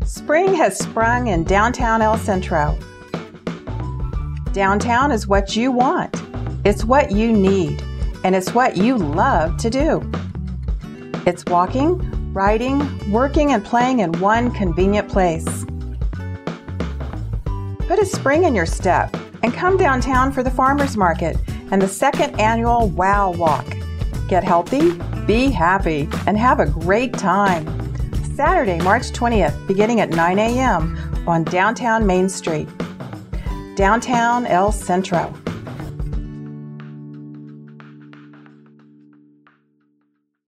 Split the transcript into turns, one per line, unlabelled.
Spring has sprung in downtown El Centro. Downtown is what you want, it's what you need, and it's what you love to do. It's walking, riding, working, and playing in one convenient place. Put a spring in your step and come downtown for the Farmers Market and the second annual Wow Walk. Get healthy, be happy, and have a great time. Saturday, March 20th, beginning at 9 a.m. on downtown Main Street. Downtown El Centro.